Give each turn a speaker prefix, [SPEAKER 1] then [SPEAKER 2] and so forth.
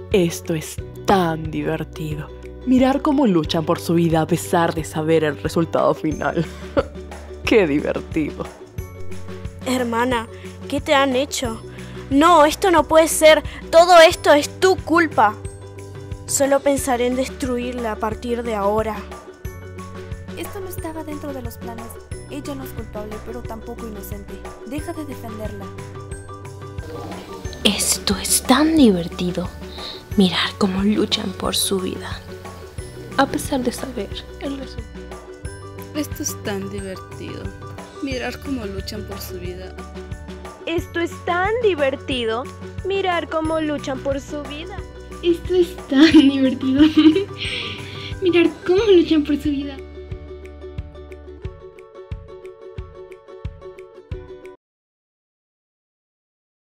[SPEAKER 1] Esto es tan divertido. Mirar cómo luchan por su vida a pesar de saber el resultado final. ¡Qué divertido!
[SPEAKER 2] Hermana, ¿qué te han hecho? No, esto no puede ser. Todo esto es tu culpa. Solo pensaré en destruirla a partir de ahora.
[SPEAKER 3] Esto no estaba dentro de los planes. Ella no es culpable, pero tampoco inocente. Deja de defenderla.
[SPEAKER 4] Esto es tan divertido. Mirar cómo luchan por su vida, a pesar de saber el resultado.
[SPEAKER 5] Esto es tan divertido. Mirar cómo luchan por su vida.
[SPEAKER 6] Esto es tan divertido. Mirar cómo luchan por su vida.
[SPEAKER 7] Esto es tan divertido. Mirar cómo luchan por su vida.